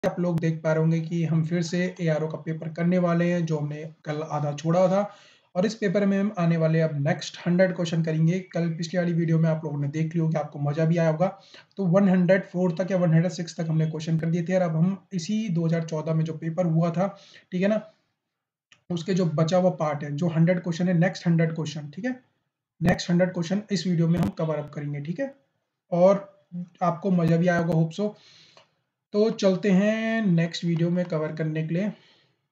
आप लोग देख पा रहे होंगे कि हम फिर से एआरओ का पेपर करने वाले हैं, जो हमने कल आधा छोड़ा था। और इस पेपर में हम आने वाले अब नेक्स्ट 100 क्वेश्चन करेंगे। कल पिछली वाली वीडियो में आप लोगों ने देख ली होगी, आपको मजा भी आया होगा। तो 104 तक या 106 तक हमने क्वेश्चन कर दिए थे, और अब हम इसी 2014 में जो पेपर हुआ था, ठीक है ना, उसके जो बचा हुआ पार्ट है, जो 100 क्वेश्चन है, नेक्स्ट 100 क्वेश्चन, ठीक है, नेक्स्ट 100 क्वेश्चन इस वीडियो में हम कवर अप करेंगे, ठीक है। और आपको मजा भी आया होगा, होप सो। तो चलते हैं नेक्स्ट वीडियो में कवर करने के लिए।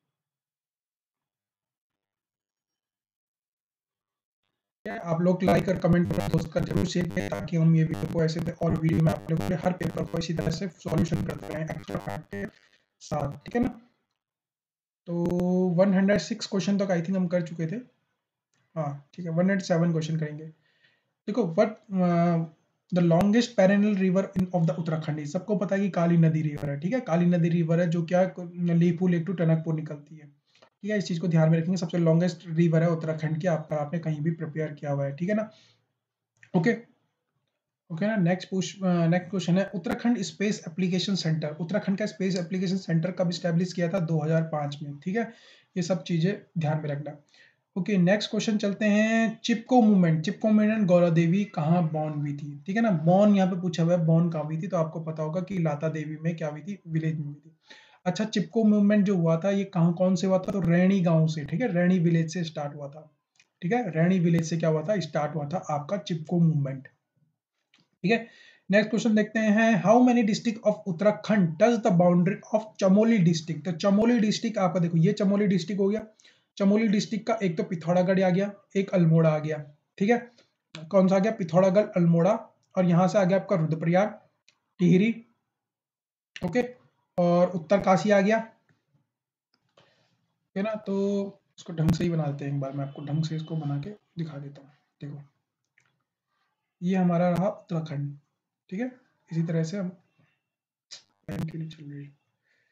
आप लोग लाइक और कमेंट अपने दोस्त का जरूर शेयर करें, ताकि हम ये वीडियो को ऐसे और वीडियो में आप लोगों के हर पेपर को इसी तरह से सॉल्यूशन करते रहें एक्स्ट्रा फैक्ट के साथ, ठीक है ना। तो 106 क्वेश्चन तक आई थिंक हम कर चुके थे। हाँ ठीक है, 107 क्वेश्चन करेंगे। देखो, what the longest perennial river in of the Uttarakhand, सबको पता है कि काली नदी रिवर है, ठीक है। काली नदी रिवर है जो क्या लीपू लेक टू टनकपुर निकलती है, ठीक है। इस चीज को ध्यान में रखेंगे, सबसे लॉन्गेस्ट रिवर है उत्तराखंड की, आपका आपने कहीं भी प्रिपेयर किया हुआ है, ठीक है ना। ओके ओके ना। नेक्स्ट क्वेश्चन है, Uttarakhand space application centre, Uttarakhand का स्पेस एप्लीकेशन सेंटर कब स्टैब्लिश किया था? 2005 में, ठीक है। ये सब चीजें ध्यान में रखना। ओके, नेक्स्ट क्वेश्चन चलते हैं। चिपको मूवमेंट, चिपको मूवमेंट गौरा देवी कहाँ बॉर्न हुई थी, ठीक है ना। बॉर्न यहाँ पे पूछा हुआ है, बॉर्न कहाँ हुई थी, तो आपको पता होगा कि लाता देवी में क्या हुई थी, विलेज में हुई थी। अच्छा, चिपको मूवमेंट जो हुआ था, ये कहाँ कौन से हुआ था? तो रैणी गांव से, ठीक है, रैणी विलेज से स्टार्ट हुआ था, ठीक है। रैणी विलेज से क्या हुआ था, स्टार्ट हुआ था आपका चिपको मूवमेंट, ठीक है। नेक्स्ट क्वेश्चन देखते हैं, how many district of Uttarakhand touch the boundary of Chamoli district. तो चमोली डिस्ट्रिक्ट आपका देखो, ये चमोली डिस्ट्रिक्ट हो गया। चमोली डिस्ट्रिक्ट का एक तो पिथौरागढ़ आ गया, एक अल्मोड़ा आ गया, ठीक है। कौन सा आ गया? पिथौरागढ़, अल्मोड़ा, और यहां से आ गया आपका रुद्रप्रयाग, टिहरी, ओके, और उत्तरकाशी आ गया, है ना। तो इसको ढंग से ही बना देते हैं, एक बार मैं आपको ढंग से इसको बना के दिखा देता हूँ। देखो, ये हमारा रहा उत्तराखंड, ठीक है। इसी तरह से हम पेन के लिए चल रही है,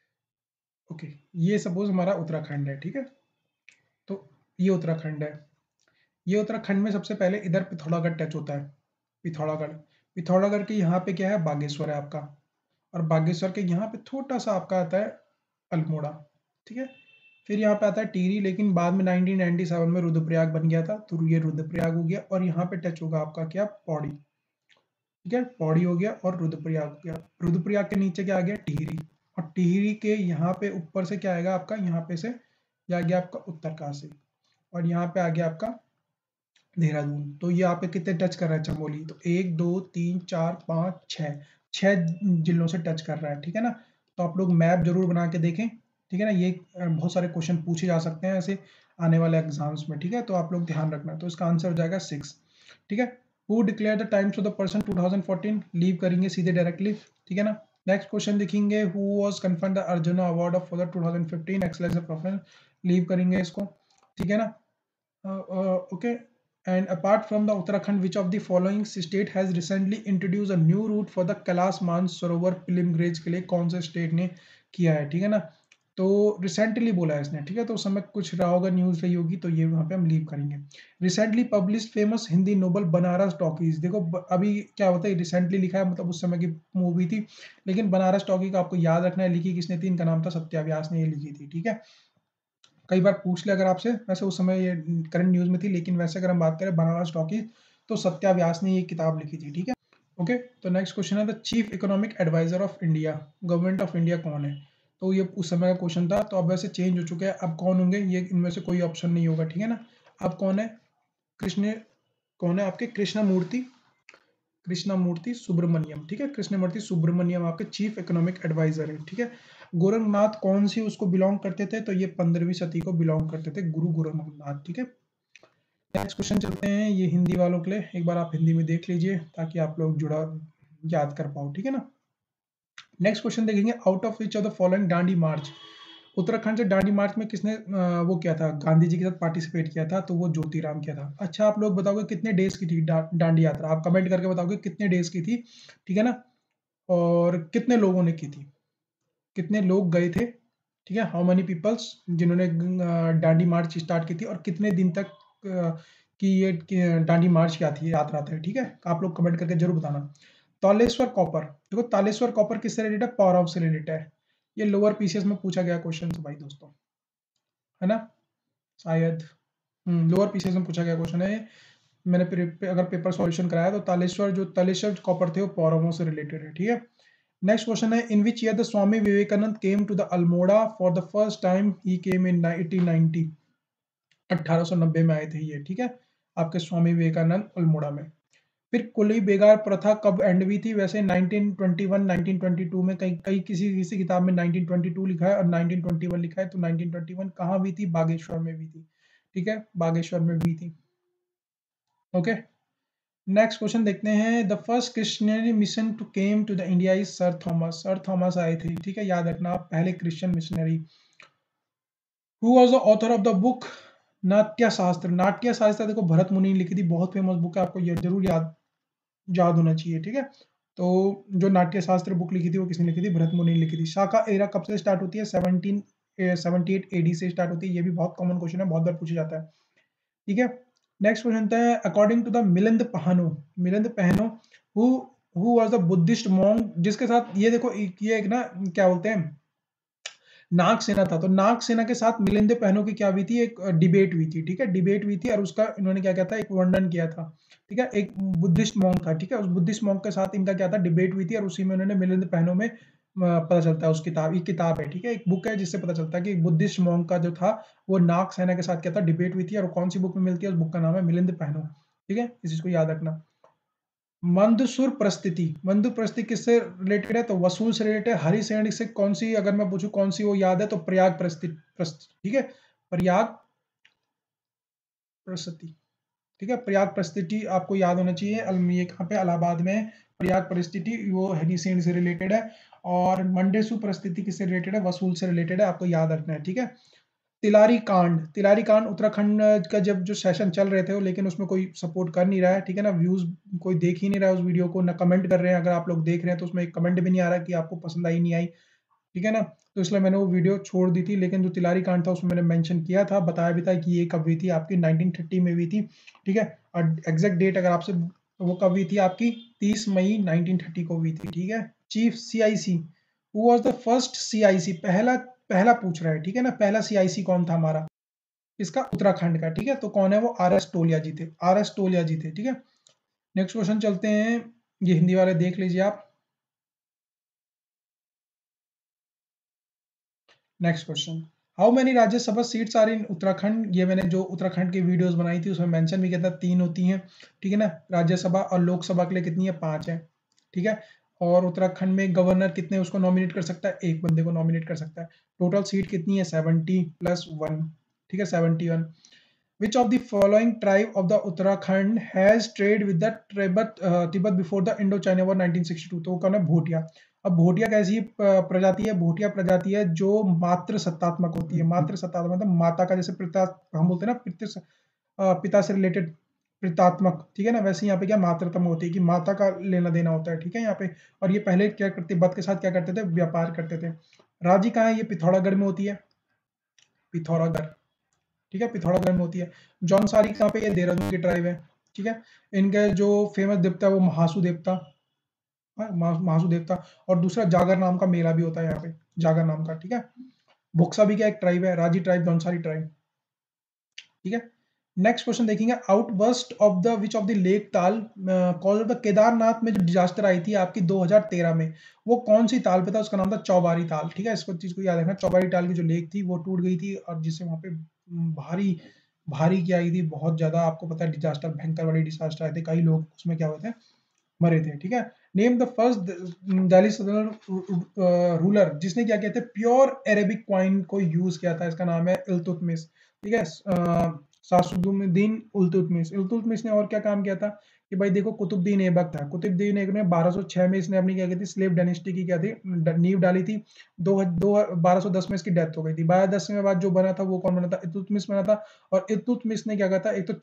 ओके। ये सपोज हमारा उत्तराखंड है, ठीक है। तो ये उत्तराखंड है। ये उत्तराखंड में सबसे पहले इधर पिथौरागढ़ टच होता है, पिथौरागढ़। पिथौरागढ़ के यहाँ पे क्या है? बागेश्वर है आपका। और बागेश्वर के यहाँ पे छोटा सा आपका आता है अल्मोड़ा, ठीक है। फिर यहाँ पे आता है टिहरी, लेकिन बाद में 1997 में रुद्रप्रयाग बन गया था, तो ये रुद्रप्रयाग हो गया। और यहाँ पे टच होगा आपका क्या? पौड़ी, ठीक है। पौड़ी हो गया और रुद्रप्रयाग हो गया। रुद्रप्रयाग के नीचे क्या आ गया? टिहरी। और टिहरी के यहाँ पे ऊपर से क्या आएगा आपका? यहाँ पे से ये आ गया आपका उत्तरकाशी, और यहाँ पे आ गया आपका देहरादून। तो ये आप पे कितने टच कर रहा है चमोली? तो 1 2 3 4 5 6, 6 जिलों से टच कर रहा है, ठीक है ना। तो आप लोग मैप जरूर बना के देखें, ठीक है ना। ये बहुत सारे क्वेश्चन पूछे जा सकते हैं ऐसे आने वाले एग्जाम्स में, ठीक है। तो आप लोग ध्यान रखना। तो इसका आंसर हो जाएगा 6, ठीक है। Who declare the times of the person 2014, leave करेंगे सीधे डायरेक्टली, ठीक है ना। नेक्स्ट क्वेश्चन देखेंगे, who was conferred the Arjuna award of for the 2015 excellence professional, leave करेंगे इसको, ठीक है ना। Okay. And apart from the Uttarakhand, which of the following state has recently introduced a new route for the Kailash Mansarovar pilgrimage के लिए? कौन से state ने किया है, ठीक है ना। तो रिसेंटली बोला है इसने, ठीक है। तो उस समय कुछ रहा होगा, न्यूज रही होगी, तो ये वहां पे हम लीव करेंगे। Recently publish famous Hindi novel Banaras talkies, देखो अभी क्या होता है, रिसेंटली लिखा है, मतलब उस समय की मूवी थी। लेकिन बनारस टॉकी का आपको याद रखना है, लिखी किसने थी? इनका नाम था सत्या व्यास ने ये लिखी थी, ठीक है। कई बार पूछ ले अगर आपसे, वैसे उस समय ये करंट न्यूज में थी, लेकिन वैसे अगर हम बात करें बनारस टॉकीज, तो सत्या व्यास ने ये किताब लिखी थी, ठीक है। ओके। तो नेक्स्ट क्वेश्चन है, the chief economic adviser of India, government of India कौन है? तो ये उस समय का क्वेश्चन था, तो अब वैसे चेंज हो चुका है। अब कौन होंगे ये? इनमें से कोई ऑप्शन नहीं होगा, ठीक है ना। अब कौन है? कृष्ण, कौन है आपके? कृष्णमूर्ति, कृष्णमूर्ति सुब्रमण्यम, ठीक है। कृष्णमूर्ति सुब्रमण्यम आपके चीफ इकोनॉमिक एडवाइजर है, ठीक है। गोरखनाथ कौन सी उसको बिलोंग करते थे? तो ये 15वीं सदी को बिलोंग करते थे, गुरु गोरखनाथ, ठीक है। नेक्स्ट क्वेश्चन चलते हैं, ये हिंदी वालों के लिए, एक बार आप हिंदी में देख लीजिए ताकि आप लोग जुड़ा याद कर पाओ, ठीक है ना। नेक्स्ट क्वेश्चन देखेंगे, out of which of the following Dandi march, Uttarakhand से डांडी मार्च में किसने वो किया था, गांधी जी के साथ पार्टिसिपेट किया था? तो वो ज्योतिराम किया था। अच्छा, आप लोग बताओगे कितने डेज की थी डांडी यात्रा? आप कमेंट करके बताओगे कितने डेज की थी, ठीक है ना। और कितने लोगों ने की थी, कितने लोग गए थे, ठीक है। हाउ मेनी पीपल्स जिन्होंने डांडी मार्च स्टार्ट की थी, और कितने दिन तक की ये डांडी मार्च क्या थी, यात्रा था, ठीक है। आप लोग कमेंट करके जरूर बताना। तालेश्वर कॉपर, देखो तालेश्वर कॉपर किससे रिलेटेड है? पावर हाउस से रिलेटेड है। ये लोअर पीसीएस में पूछा गया क्वेश्चन भाई दोस्तों, है ना, शायद लोअर पीसीएस में पूछा गया क्वेश्चन है। मैंने अगर पेपर सॉल्यूशन कराया तो तालेश्वर कॉपर थे वो पौरवों से रिलेटेड है, ठीक है। नेक्स्ट क्वेश्चन है, in which year the Swami Vivekananda came to the Almora for the first time, he came in 1890, 1890 में आए थे ये, ठीक है, आपके स्वामी विवेकानंद अल्मोड़ा में। फिर कुली बेगार प्रथा कब एंड हुई थी? वैसे 1921 1922 में, कहीं कहीं किसी किसी किताब में 1922 लिखा है और 1921 लिखा है, तो 1921 कहाँ हुई थी? बागेश्वर में हुई थी, ठीक है, बागेश्वर में हुई थी। ओके, नेक्स्ट क्वेश्चन देखते हैं, the first Christian mission to came to the India is Sir Thomas. Sir Thomas आए थे, ठीक है, याद रखना आप, पहले Christian missionary. Who was the author of the book Natya Shastra? नाट्य शास्त्र देखो भरत मुनि ने लिखी थी, बहुत फेमस बुक है, आपको ये जरूर याद होना चाहिए, ठीक है। तो जो नाट्य शास्त्र बुक लिखी थी वो किसने लिखी थी? भरत मुनि ने लिखी थी। शाका एरा कब से स्टार्ट होती है? 1778 एडी से स्टार्ट होती है, ये भी बहुत कॉमन क्वेश्चन है, बहुत बार पूछा जाता है, ठीक है। नेक्स्ट क्वेश्चन है, according to the Milind Panha who who was the Buddhist monk, जिसके साथ ये देखो ये एक ना क्या बोलते हैं, नाग सेना था, तो नाग सेना के साथ मिलिंद पहनो की क्या हुई थी? एक डिबेट हुई थी, ठीक है, डिबेट हुई थी और उसका इन्होंने क्या किया था? एक वर्णन किया था, ठीक है, एक बुद्धिस्ट मॉन्क था, ठीक है, उस बुद्धिस्ट मॉन्क के साथ इनका क्या था? डिबेट हुई थी और उसी में उन्होंने मिलिंद पहनो में पता चलता है, उस किताब, एक किताब है, ठीक है, एक बुक है जिससे पता चलता है कि बुद्धिस्ट मॉन्क का जो था वो नाग सेना के साथ क्या था? डिबेट हुई थी, और कौन सी बुक में मिलती है? उस बुक का नाम है मिलिंद पहनो, ठीक है, इस चीज को याद रखना। मंदसुर प्रस्थिति किससे रिलेटेड है? तो वसूल से रिलेटेड है। हरिसेन से कौन सी, अगर मैं पूछूं कौन सी वो याद है, तो प्रयाग प्रस्थिति, ठीक है, प्रयाग प्रस्थिति, ठीक है, प्रयाग प्रस्थिति आपको याद होना चाहिए। ये कहाँ पे? इलाहाबाद में प्रयाग परिस्थिति, वो हरिसेन से रिलेटेड है। और मंडेसु परिस्थिति किससे रिलेटेड है? वसूल से रिलेटेड है, आपको याद रखना है, ठीक है। तिलारी कांड उत्तराखंड का जब जो सेशन चल रहे थे वो, लेकिन उसमें कोई सपोर्ट कर नहीं रहा है, ठीक है ना, व्यूज कोई देख ही नहीं रहा है उस वीडियो को, ना कमेंट कर रहे हैं, अगर आप लोग देख रहे हैं तो उसमें एक कमेंट भी नहीं आ रहा कि आपको पसंद आई नहीं आई, ठीक है ना, तो इसलिए मैंने वो वीडियो छोड़ दी थी। लेकिन जो तिलारी कांड था उसमें मैंने मेंशन किया था, बताया भी था कि ये कब हुई थी, आपकी 1930 में हुई थी, ठीक है, और एग्जैक्ट डेट अगर आपसे, वो कब हुई थी आपकी? 30 मई 1930 को हुई थी, ठीक है। Chief CIC, who was the first CIC? पहला पहला पूछ रहा है, ठीक है ना, पहला सीआईसी कौन था हमारा? इसका उत्तराखंड का, ठीक है, तो कौन है वो? आर एस टोलिया जी थे, आर एस टोलिया जी थे, ठीक है। नेक्स्ट क्वेश्चन चलते हैं, ये हिंदी वाले देख लीजिए आप। Next question, how many Rajya Sabha seats are in Uttarakhand? ये मैंने जो उत्तराखंड की वीडियोस बनाई थी उसमें मेंशन भी किया था, 3 होती हैं, ठीक है ना, राज्यसभा, और लोकसभा के लिए कितनी है? 5 है, ठीक है। और उत्तराखंड में गवर्नर कितने उसको नॉमिनेट कर सकता है? एक बंदे को नॉमिनेट कर सकता है। टोटल सीट कितनी है? 70 प्लस 1, ठीक है, 71। Which of the following tribe of the Uttarakhand has trade with the Tibet before the Indo-China War 1962? तो वो कौन है? भोटिया। अब भोटिया कैसी प्रजाति है? भोटिया प्रजाति है जो मातृ सत्तात्मक होती है। मातृ सत्तात्मक मतलब माता का, जैसे पिता हम बोलते हैं ना, पिता से रिलेटेड पितात्मक, ठीक है ना, वैसे यहाँ पे क्या मातृत्म होती है कि माता का लेना देना होता है, ठीक है, यहाँ पे। और ये पहले क्या करते, तिब्बत के साथ क्या करते थे? व्यापार करते थे। राजी कहाँ है? ये पिथौरागढ़ में होती है, पिथौरागढ़, ठीक है, पिथौरागढ़ में होती है। जौनसारी कहाँ पे? ये देहरादून की ट्राइब है, ठीक है। इनके जो फेमस देवता है वो महासु देवता, हाँ, महासु देवता। और दूसरा जागर नाम का मेला भी होता है यहाँ पे, जागर नाम का, ठीक है। भोक्सा भी क्या एक ट्राइब है? राजी ट्राइब, जौनसारी ट्राइब, ठीक है। नेक्स्ट क्वेश्चन देखेंगे, outburst of the which of the lake ताल कॉल्ड द केदारनाथ में जो डिजास्टर आई थी आपकी 2013 में, वो कौन सी ताल पे था? उसका नाम था चौबारी ताल, ठीक है, इसको चीज को याद रखना। चौबारी ताल की जो लेक थी वो टूट गई थी, और जिससे वहां पे भारी भारी क्या आई थी, बहुत ज्यादा, आपको पता है डिजास्टर, भयंकर वाली डिजास्टर आए थे, कई लोग उसमें क्या हुए थे? मरे थे, ठीक है। नेम द फर्स्ट दिल्ली सल्तनत रूलर जिसने क्या किया था? प्योर अरेबिक कॉइन को यूज किया था, इसका नाम है इल्तुतमिश, ठीक है, सासुद्दीन इल्तुतमिश। इल्तुतमिश ने और क्या काम किया था कि भाई देखो, कुतुबुद्दीन ऐबक था, कुतुबुद्दीन ऐबक ने 1206 में इसने अपनी क्या की थी? स्लेव डायनेस्टी की क्या थी? नींव डाली थी। 1210 में इसकी डेथ हो गई थी। 1210 में बाद जो बना था वो कौन बना था? इल्तुतमिश बना था। और इल्तुतमिश ने क्या कहा था? एक तो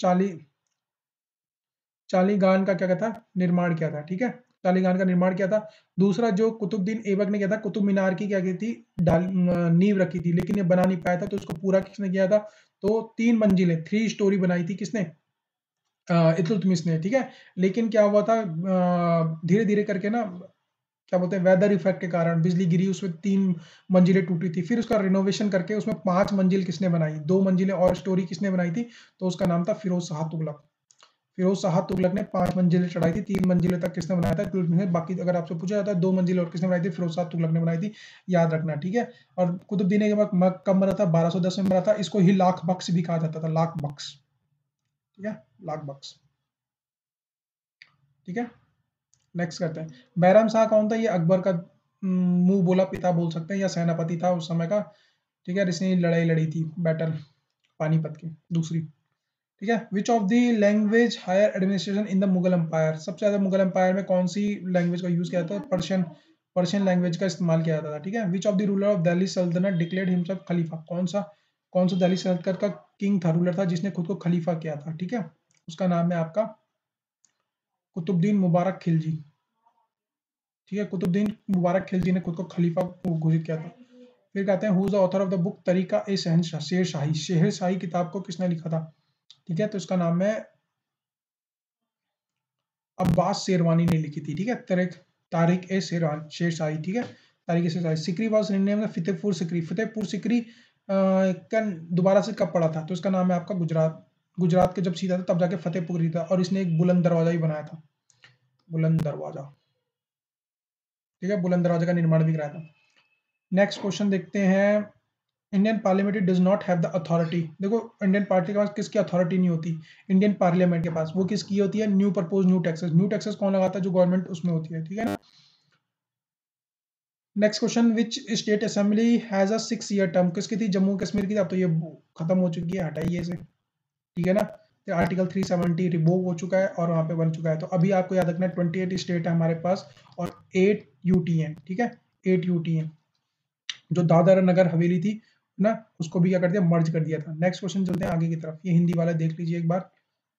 चालीगान का क्या कहता निर्माण किया था, ठीक है, चालीगान का निर्माण किया था। दूसरा जो कुतुबुद्दीन ऐबक ने किया था, कुतुब मीनार की क्या की थी? नींव रखी थी, लेकिन ये बना नहीं पाया था, तो इसको पूरा किसने किया था? तो 3 मंजिलें, 3 स्टोरी बनाई थी, किसने? इल्तुतमिश ने, ठीक है। लेकिन क्या हुआ था, धीरे धीरे करके ना क्या बोलते हैं, वेदर इफेक्ट के कारण बिजली गिरी, उसमें 3 मंजिलें टूटी थी, फिर उसका रिनोवेशन करके उसमें 5 मंजिल किसने बनाई, 2 मंजिलें और स्टोरी किसने बनाई थी, तो उसका नाम था फिरोज शाह तुगलक। फिरोज शाह तुगलक ने 5 मंजिलें चढ़ाई थी, 3 मंजिलें तक किसने बनाया था, बाकी अगर आपसे पूछा जाता है 2 मंजिल और किसने बनाई थी, फिरोज शाह तुगलक ने बनाई थी, याद रखना, ठीक है। और कुतुबुद्दीन ऐबक कब बना था, 1210 में बना था, इसको ही लाख बख्श भी कहा जाता था, लाख बख्श, ठीक है, लाख बख्श, ठीक है। नेक्स्ट करते हैं, बैराम शाह कौन था, ये अकबर का मुंह बोला पिता बोल सकते हैं, या सेनापति था उस समय का, ठीक है, इसने लड़ाई लड़ी थी, बैटल पानीपत की दूसरी, ठीक है। Which of the language hire administration in the Mughal empire, सबसे ज्यादा मुगल एम्पायर में कौन सी लैंग्वेज का यूज किया जाता है, पर्शियन, पर्शियन लैंग्वेज का इस्तेमाल किया जाता था, ठीक है। Which of the ruler of Delhi Sultanat declared himself खलीफा, कौन सा दिल्ली सल्तनत का किंग था, रूलर था, जिसने खुद को खलीफा किया था, ठीक है, उसका नाम है आपका कुतुबुद्दीन मुबारक खिलजी, ठीक है, कुतुबुद्दीन मुबारक खिलजी ने खुद को खलीफा घोषित किया था। फिर कहते हैं who is the author of the book Tarikh e शहनशाह, शेरशाही, शेरशाही किताब को किसने लिखा था, ठीक है, तो इसका नाम है अब्बास शेरवानी ने लिखी थी, ठीक है, तारिक ए शेरशाही, ठीक है, तारिक ए शेरशाही। सिकरी वॉज रिनेम्ड फतेहपुर सिकरी, फतेहपुर सिकरी का दोबारा से कब पड़ा था, तो इसका नाम है आपका गुजरात, गुजरात के जब सीधा था तब जाके फतेहपुर था, और इसने एक बुलंद दरवाजा भी बनाया था, बुलंद दरवाजा, ठीक है, बुलंद दरवाजा का निर्माण भी कराया था। नेक्स्ट क्वेश्चन देखते हैं, Indian parliament does not have the authority, देखो इंडियन पार्टी के पास किसकी अथॉरिटी नहीं होती, इंडियन पार्लियामेंट के पास, वो किसकी होती है, न्यू प्रपोज न्यू टैक्सेस कौन लगाता है, जो गवर्नमेंट उसमें होती है, ठीक है ना। Next question, which state assembly has a 6 year term, किसकी थी, जम्मू कश्मीर की थी, अब तो ये खत्म हो चुकी है, हटाइए इसे, ठीक है ना। तो आर्टिकल 370 रिवोक हो चुका है और वहाँ पे बन चुका है, तो अभी आपको याद रखना है 28 स्टेट है हमारे पास और 8 यूटी हैं, ठीक है, 8 यूटी हैं, जो दादर नगर हवेली थी ना, उसको भी क्या कर दिया, मर्ज कर दिया था। नेक्स्ट क्वेश्चन चलते हैं आगे की तरफ, ये हिंदी वाला देख लीजिए एक बार।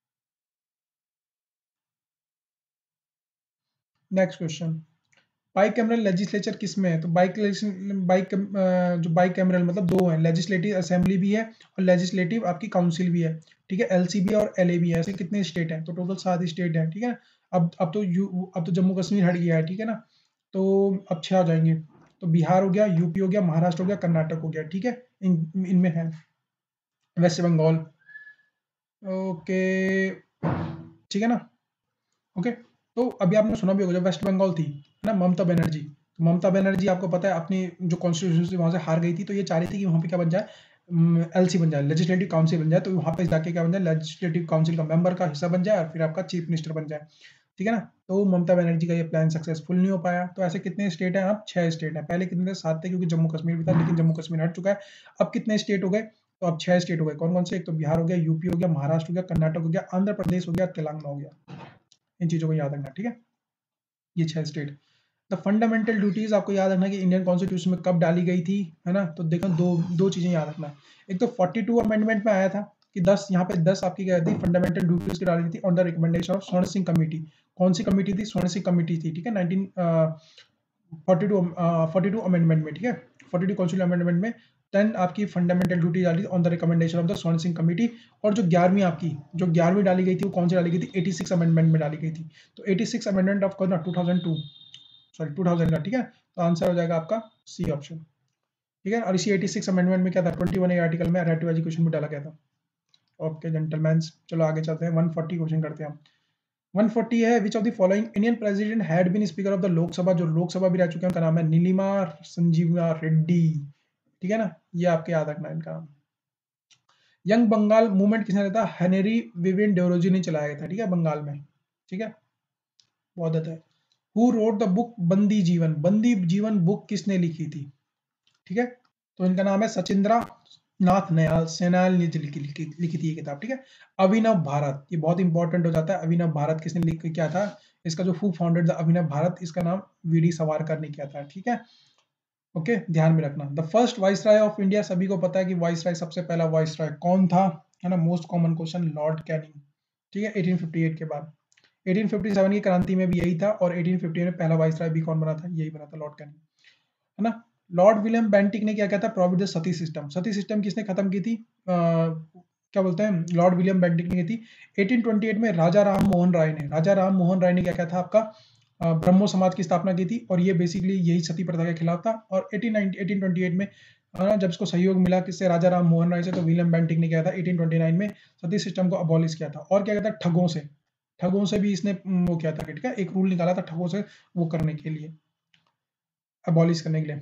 Next question, bicameral legislature किस में है, तो जो बाई कैमरल मतलब दो है, लेजिस्लेटिव असेंबली भी है और लेजिस्लेटिव आपकी काउंसिल भी है, ठीक है, एलसी भी है और एलए भी है, ऐसे कितने स्टेट हैं, तो टोटल 7 स्टेट हैं, ठीक है। अब तो जम्मू कश्मीर हट गया है, ठीक है ना, तो अब 6 आ जाएंगे, तो बिहार हो गया, यूपी हो गया, महाराष्ट्र हो गया, कर्नाटक हो गया, ठीक है, इनमें है, वेस्ट बंगाल, ओके, ठीक है ना, ओके। तो अभी आपने सुना भी होगा, जब वेस्ट बंगाल थी है ना, ममता बनर्जी, तो ममता बनर्जी आपको पता है अपनी जो कॉन्स्टिट्यूशन से वहां से हार गई थी, तो ये चाह रही थी कि वहां पे क्या बन जाए, एलसी बन जाए, लेजिस्लेटिव काउंसिल बन जाए, तो वहां पे जाके क्या बन जाए, लेजिस्लेटिव काउंसिल का मेंबर का हिस्सा बन जाए और फिर आपका चीफ मिनिस्टर बन जाए, ठीक है ना। तो ममता बनर्जी का ये प्लान सक्सेसफुल नहीं हो पाया, तो ऐसे कितने स्टेट हैं, अब 6 स्टेट हैं, पहले कितने थे, 7 थे, क्योंकि जम्मू कश्मीर भी था, लेकिन जम्मू कश्मीर हट चुका है। अब कितने स्टेट हो गए, तो अब 6 स्टेट हो गए, कौन कौन से, एक तो बिहार हो गया, यूपी हो गया, महाराष्ट्र हो गया, कर्नाटक हो गया, आंध्र प्रदेश हो गया, तेलंगाना हो गया, इन चीजों को याद रखना, ठीक है, ये 6 स्टेट। द फंडामेंटल ड्यूटीज आपको याद रखना कि इंडियन कॉन्स्टिट्यूशन में कब डाली गई थी, है ना, तो देखो दो दो चीजें याद रखना, एक तो 42 अमेंडमेंट में आया था कि 10 यहाँ पे 10 आपकी क्या थी, फंडामेंटल ड्यूटीज की डाली गई थी ऑन द रिकमेंडेशन ऑफ स्वर्ण सिंह कमेटी, कौन सी कमेटी थी, स्वर्ण सिंह कमेटी थी, ठीक है, 1942 अमेंडमेंट में, ठीक है, 42 कॉन्स्टिट्यूशन अमेंडमेंट में 10 आपकी फंडामेंटल ड्यूटी डाली on the recommendation of the Swaran Singh committee. और जो 11वीं आपकी जो 11वीं डाली गई थी वो कौन सी डाली गई थी, 86 अमेंडमेंट में डाली गई थी, तो 86 अमेंडमेंट ऑफ कौन, 2002, सॉरी 2000 का, ठीक है, तो आंसर हो जाएगा आपका सी ऑप्शन, ठीक है। और इसी 86 अमेंडमेंट में क्या था, 21 आर्टिकल में राइट टू एजुकेशन भी डाला गया था। ओके जेंटलमैन, चलो आगे चलते हैं, 140 क्वेश्चन करते हैं हम। 140 है, which of the following Indian president had been speaker of the Lok Sabha, जो लोकसभा भी रह चुके हैं, उनका नाम है नीलिमा संजीवा रेड्डी, ठीक है ना, ये आपके याद रखना है इनका नाम। यंग बंगाल मूवमेंट किसने लिया था, हेनरी विवियन डेरोजी ने चलाया था, ठीक है, बंगाल में, ठीक है, बहुत अच्छा है। हु रोड द बुक बंदी जीवन, बंदी जीवन बुक किसने लिखी थी, ठीक है, तो इनका नाम है सचिंद्रा नाथ नयाल सेनाल ने लिखी थी ये किताब, ठीक है। अभिनव भारत, ये बहुत इंपॉर्टेंट हो जाता है, अभिनव भारत किसने लिख किया था, इसका जो who founded the Abhinav Bharat, इसका नाम वीडी सावरकर ने किया था, ठीक है, ओके, ध्यान में रखना। The first viceroy of India, सभी को पता है कि वाइसराय, सबसे पहला वाइसराय कौन था, है ना, most common question, lord Canning, ठीक है, 1858 के बाद। 1857 की क्रांति में भी यही था, और 1850 में पहला वाइसराय भी कौन बना था, यही बना था, लॉर्ड कैनिंग, है ना। लॉर्ड विलियम बेंटिक ने क्या किया था, providence sati system, sati system किसने खत्म की थी, क्या बोलते हैं, लॉर्ड विलियम बेंटिक ने की थी। 1828 में राजा राम मोहन राय ने क्या किया था आपका, ब्रह्मो समाज की स्थापना की थी और ये बेसिकली यही सती प्रथा के खिलाफ था। और 1828 में जब इसको सहयोग मिला किससे, राजा राम मोहन राय से, तो विलियम बेंटिक ने किया था 1829 में सती सिस्टम को अबॉलिश किया था। और क्या कहता है, ठगों से भी इसने वो किया था, ठीक है, एक रूल निकाला था ठगों से वो करने के लिए, अबॉलिश करने के लिए।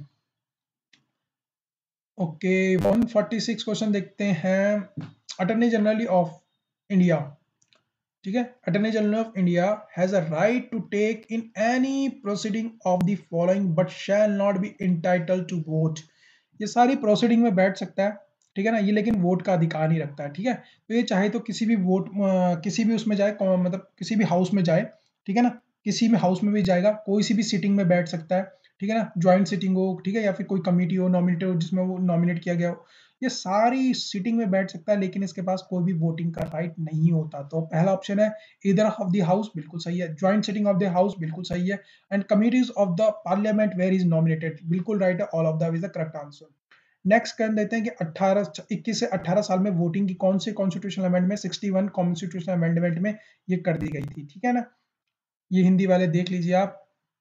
ओके, 146 क्वेश्चन देखते हैं। अटॉर्नी जनरल ऑफ इंडिया, ठीक है, attorney general of India has a right to take in any proceeding of the following but shall not be entitled to vote. ये सारी प्रोसीडिंग में बैठ सकता है, ठीक है ना, ये लेकिन वोट का अधिकार नहीं रखता है, ठीक है। तो ये चाहे तो किसी भी किसी भी उसमें जाए, मतलब किसी भी हाउस में जाए, ठीक है ना, किसी भी हाउस में भी जाएगा, कोई सी भी सीटिंग में बैठ सकता है, ठीक है ना, ज्वाइंट सीटिंग हो, ठीक है, या फिर कोई कमेटी हो, नॉमिनेटेड हो, जिसमें वो नॉमिनेट किया गया हो, ये सारी सीटिंग में बैठ सकता है, लेकिन इसके पास कोई भी वोटिंग का राइट नहीं होता। तो पहला ऑप्शन है ईदर ऑफ द हाउस, बिल्कुल सही है। Joint sitting of the house, बिल्कुल सही है। And committees of the parliament where is nominated, बिल्कुल राइट है। All of the is the correct answer. Next कर देते हैं कि 21 से 18 साल में वोटिंग की कौन से कॉन्स्टिट्यूशनल अमेंडमेंट में, 61 कॉन्स्टिट्यूशनल अमेंडमेंट में ये कर दी गई थी, ठीक है ना। ये हिंदी वाले देख लीजिए आप।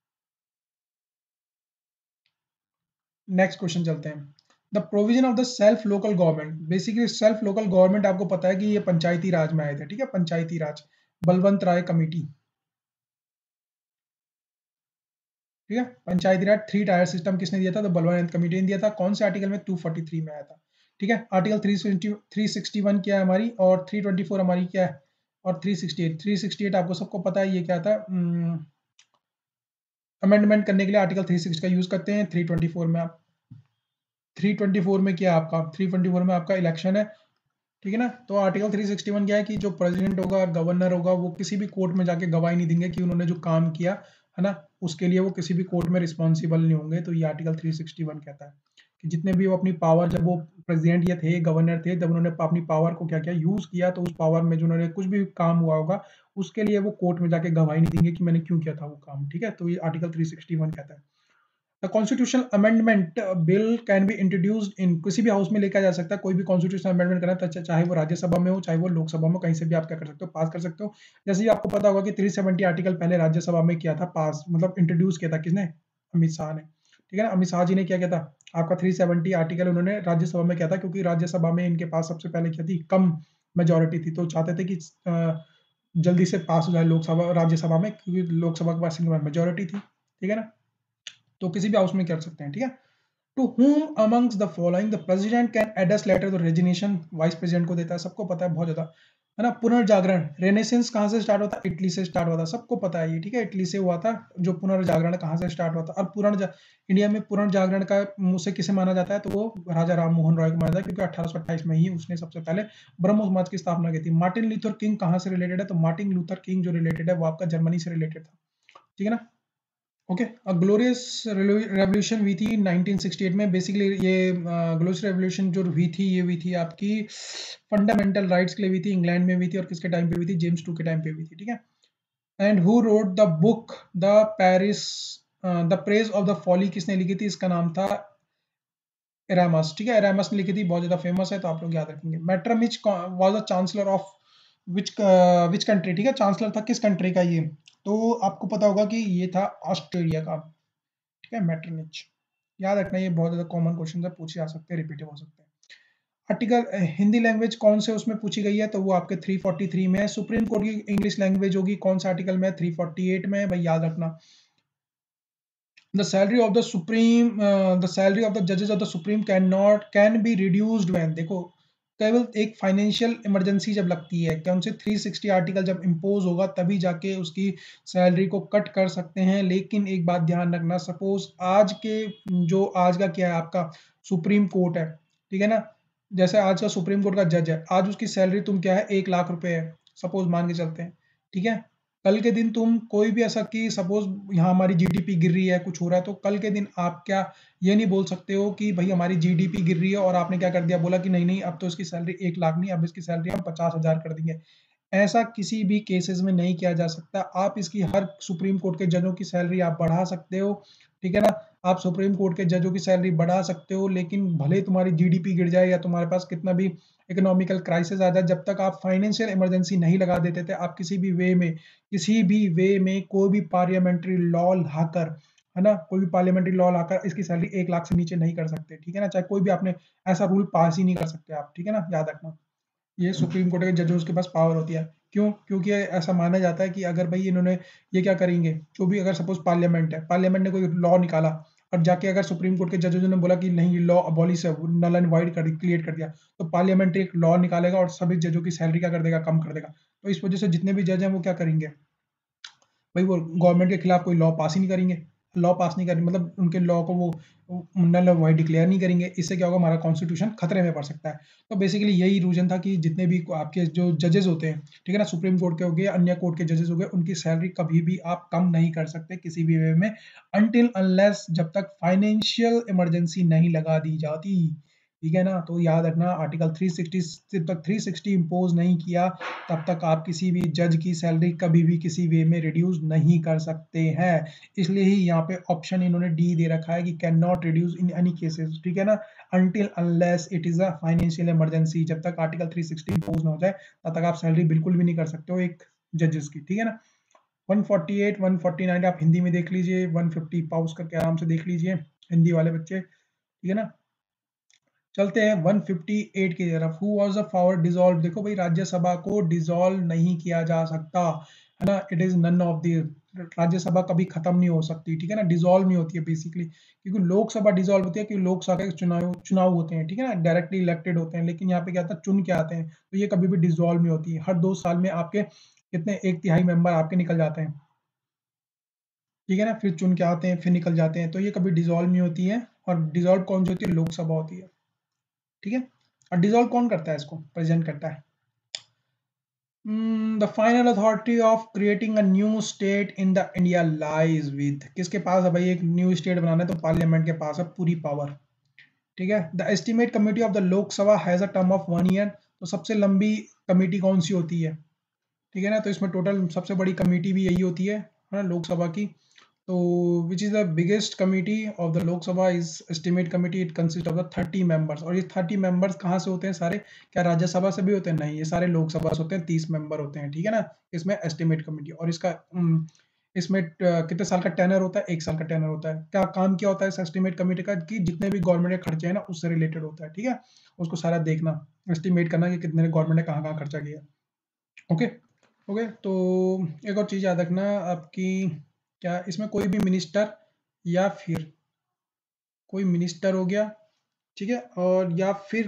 नेक्स्ट क्वेश्चन चलते हैं। The provision of the self local government, basically self local government आपको पता है कि ये पंचायती राज में आए थे, ठीक है, पंचायती राज, बलवंत राय कमेटी, ठीक है, पंचायती राज 3 टायर सिस्टम किसने दिया था, तो बलवंत कमेटी ने दिया था। कौन से आर्टिकल में, 243 में आया था, ठीक है। आर्टिकल 361 क्या है हमारी, और 324 हमारी क्या है, और 368 आपको सबको पता है ये क्या था, अमेंडमेंट करने के लिए आर्टिकल 360 का यूज करते हैं। 324 में आप, 324 में क्या है आपका, 324 में आपका इलेक्शन है, ठीक है ना। तो आर्टिकल 361 क्या है कि जो प्रेसिडेंट होगा, गवर्नर होगा, वो किसी भी कोर्ट में जाके गवाही नहीं देंगे कि उन्होंने जो काम किया है ना, उसके लिए वो किसी भी कोर्ट में रिस्पॉन्सिबल नहीं होंगे। तो ये आर्टिकल 361 कहता है कि जितने भी वो अपनी पावर, जब वो प्रेसिडेंट या थे, गवर्नर थे, जब उन्होंने अपनी पावर को क्या क्या यूज किया, तो उस पावर में जो उन्होंने कुछ भी काम हुआ होगा, उसके लिए वो कोर्ट में जाके गवाही नहीं देंगे कि मैंने क्यों किया था वो काम, ठीक है। तो ये आर्टिकल 361 कहता है। The constitutional amendment bill can be introduced in, किसी भी हाउस में लेकर जा सकता है, कोई भी कॉन्स्टिट्यूशनल अमेंडमेंट करना है, तो चाहे वो राज्यसभा में हो, चाहे वो लोकसभा में, कहीं से भी आप क्या कर सकते हो, पास कर सकते हो। जैसे कि आपको पता होगा कि 370 आर्टिकल पहले राज्यसभा में किया था पास, मतलब इंट्रोड्यूस किया था किसने, अमित शाह ने, ठीक है ना। अमित शाह जी ने क्या किया था, आपका 370 आर्टिकल उन्होंने राज्यसभा में किया था, क्योंकि राज्यसभा में इनके पास सबसे पहले क्या थी, कम मेजोरिटी थी, तो चाहते थे कि जल्दी से पास हो जाए लोकसभा राज्यसभा में, क्योंकि लोकसभा के पास इनके पास मेजोरिटी थी, ठीक है ना। तो किसी भी हाउस में कर सकते हैं, ठीक है। To whom amongst the following the president can address letter to resignation, vice president को देता है, सबको पता है बहुत ज्यादा, है ना। पुनर्जागरण, रेनेसेंस कहाँ से स्टार्ट होता है, इटली से स्टार्ट हुआ था, सबको पता है ये, ठीक है, इटली से हुआ था। जो पुनर्जागरण कहाँ से स्टार्ट हुआ था, और इंडिया में पुनर्जागरण का मुझसे किसे माना जाता है, तो वो राजा राम मोहन रॉय को माना जाता है, क्योंकि 1828 में ही उसने सबसे पहले ब्रह्मो समाज की स्थापना की थी। मार्टिन लूथर किंग कहाँ से रिलेटेड है, तो मार्टिन लूथर किंग जो रिलेटेड है वो आपका जर्मनी से रिलेटेड था, ठीक है ना। ओके, ग्लोरियस रेवोल्यूशन हुई थी 1968 में। बेसिकली ये ग्लोरियस रेवोल्यूशन जो हुई थी, ये हुई थी आपकी फंडामेंटल राइट्स के लिए हुई थी, इंग्लैंड में हुई थी, और किसके टाइम पे हुई थी, जेम्स टू के टाइम पे हुई थी, ठीक है। And who wrote the book the Paris, the praise of the folly, किसने लिखी थी, इसका नाम था एरामस, ठीक है, एरामस ने लिखी थी, बहुत ज्यादा फेमस है, तो आप लोग याद रखेंगे। Metternich was the chancellor of which country, ठीक है, चांसलर था किस कंट्री का ये, तो आपको पता होगा कि ये था ऑस्ट्रेलिया का, ठीक है, मैटरनिच। याद रखना, ये बहुत ज्यादा कॉमन क्वेश्चन है, पूछे जा सकते हैं, रिपीट हो सकते हैं। आर्टिकल हिंदी लैंग्वेज कौन से उसमें पूछी गई है, तो वो आपके 343 में है। सुप्रीम कोर्ट की इंग्लिश लैंग्वेज होगी कौन सा आर्टिकल में, 348 में है, भाई याद रखना। The salary of the supreme, the salary of the जजेस of the supreme can be reduced when, देखो केवल एक फाइनेंशियल इमरजेंसी जब लगती है, क्या उनसे 360 आर्टिकल जब इम्पोज होगा तभी जाके उसकी सैलरी को कट कर सकते हैं। लेकिन एक बात ध्यान रखना, सपोज आज के, जो आज का क्या है आपका सुप्रीम कोर्ट है, ठीक है ना, जैसे आज का सुप्रीम कोर्ट का जज है, आज उसकी सैलरी तुम क्या है, 1 लाख रुपए है, सपोज मान के चलते हैं, ठीक है। कल के दिन तुम कोई भी ऐसा कि सपोज यहाँ हमारी जीडीपी गिर रही है, कुछ हो रहा है, तो कल के दिन आप क्या ये नहीं बोल सकते हो कि भाई हमारी जीडीपी गिर रही है, और आपने क्या कर दिया, बोला कि नहीं नहीं अब तो इसकी सैलरी 1 लाख नहीं, अब इसकी सैलरी हम 50,000 कर देंगे। ऐसा किसी भी केसेस में नहीं किया जा सकता। आप इसकी हर सुप्रीम कोर्ट के जजों की सैलरी आप बढ़ा सकते हो, ठीक है ना? आप सुप्रीम कोर्ट के जजों की सैलरी बढ़ा सकते हो, लेकिन भले तुम्हारी जीडीपी गिर जाए या तुम्हारे पास कितना भी इकोनॉमिकल क्राइसिस आ जाए, जब तक आप फाइनेंशियल इमरजेंसी नहीं लगा देते थे, आप किसी भी वे में कोई भी पार्लियामेंट्री लॉ लाकर, है ना? कोई भी पार्लियामेंट्री लॉ लाकर इसकी सैलरी 1 लाख से नीचे नहीं कर सकते, ठीक है ना? चाहे कोई भी आपने ऐसा रूल पास ही नहीं कर सकते आप, ठीक है ना? याद रखना। ये सुप्रीम कोर्ट के जजों के पास पावर होती है। क्यों? क्योंकि ऐसा माना जाता है कि अगर भाई इन्होंने ये क्या करेंगे, जो भी अगर सपोज़ पार्लियामेंट है, पार्लियामेंट ने कोई लॉ निकाला और जाके अगर सुप्रीम कोर्ट के जजों ने बोला कि नहीं ये लॉ अबॉलिश है, नल एंड वॉइड कर क्रिएट कर दिया, तो पार्लियामेंट एक लॉ निकालेगा और सभी जजों की सैलरी क्या कर देगा, कम कर देगा। तो इस वजह से जितने भी जज हैं वो क्या करेंगे, भाई वो गवर्नमेंट के खिलाफ कोई लॉ पास ही नहीं करेंगे। लॉ पास नहीं करेंगे मतलब उनके लॉ को वो नल ऑफ वॉइड डिक्लेयर नहीं करेंगे। इससे क्या होगा, हमारा कॉन्स्टिट्यूशन खतरे में पड़ सकता है। तो बेसिकली यही रीजन था कि जितने भी आपके जो जजेस होते हैं, ठीक है ना, सुप्रीम कोर्ट के हो गए, अन्य कोर्ट के जजेस हो गए, उनकी सैलरी कभी भी आप कम नहीं कर सकते किसी भी वे में, अनटिल अनलेस जब तक फाइनेंशियल इमरजेंसी नहीं लगा दी जाती। ठीक है ना? तो याद रखना आर्टिकल 360 जब तक 360 इम्पोज नहीं किया तब तक आप किसी भी जज की सैलरी कभी भी किसी वे में रिड्यूस नहीं कर सकते हैं। इसलिए ही यहाँ पे ऑप्शन इन्होंने डी दे रखा है कि can not reduce in any cases, ठीक है ना, until unless it is a financial emergency. जब तक आर्टिकल 360 इम्पोज ना हो जाए तब तक आप सैलरी बिल्कुल भी नहीं कर सकते हो एक जजेस की, ठीक है ना। 148 149 आप हिंदी में देख लीजिए, 150 पाउस करके आराम से देख लीजिए हिंदी वाले बच्चे, ठीक है ना। चलते हैं 158 की तरफ। Who was the power dissolve, देखो भाई राज्यसभा को डिसॉल्व नहीं किया जा सकता, है ना, it is none of the, Rajya Sabha कभी खत्म नहीं हो सकती, ठीक है ना, डिसॉल्व नहीं होती है बेसिकली, क्योंकि लोकसभा डिसॉल्व होती है कि लोकसभा के चुनाव होते हैं, ठीक है ना, डायरेक्टली इलेक्टेड होते हैं, लेकिन यहाँ पे क्या होता है, चुन के आते हैं, तो ये कभी भी डिसॉल्व नहीं होती है। हर 2 साल में आपके कितने, 1/3 मेंबर आपके निकल जाते हैं, ठीक है ना, फिर चुन के आते हैं, फिर निकल जाते हैं, तो ये कभी डिसॉल्व नहीं होती है। और डिसॉल्व कौन सी होती है, लोकसभा होती है, ठीक है। और डिसॉल्व कौन करता है, इसको प्रेजेंट करता है। The final authority of creating a new state in the India lies with, किसके पास है भाई, एक न्यू स्टेट बनाना है तो पार्लियामेंट के पास है पूरी पावर, ठीक है। The estimate committee of the Lok Sabha has a term of 1 year, तो सबसे लंबी कमेटी कौन सी होती है, ठीक है ना, तो इसमें टोटल सबसे बड़ी कमेटी भी यही होती है ना, लोकसभा की। तो which is the biggest committee of the Lok Sabha is estimate committee, it consist of the 30 members. और ये 30 मेंबर्स कहाँ से होते हैं सारे, क्या राज्यसभा से भी होते हैं, नहीं, ये सारे लोकसभा से होते हैं, 30 मेंबर होते हैं, ठीक है ना। इसमें एस्टिमेट कमिटी, और इसका इसमें कितने साल का टेनर होता है, 1 साल का टेनर होता है। क्या काम किया होता है इस एस्टिमेट कमेटी का, कि जितने भी गवर्नमेंट के खर्चे हैं ना उससे रिलेटेड होता है, ठीक है, उसको सारा देखना, एस्टिमेट करना कि कितने गवर्नमेंट ने कहाँ कहाँ खर्चा किया। ओके, ओके, तो एक और चीज़ याद रखना आपकी, क्या इसमें कोई भी मिनिस्टर या फिर कोई मिनिस्टर हो गया, ठीक है, और या फिर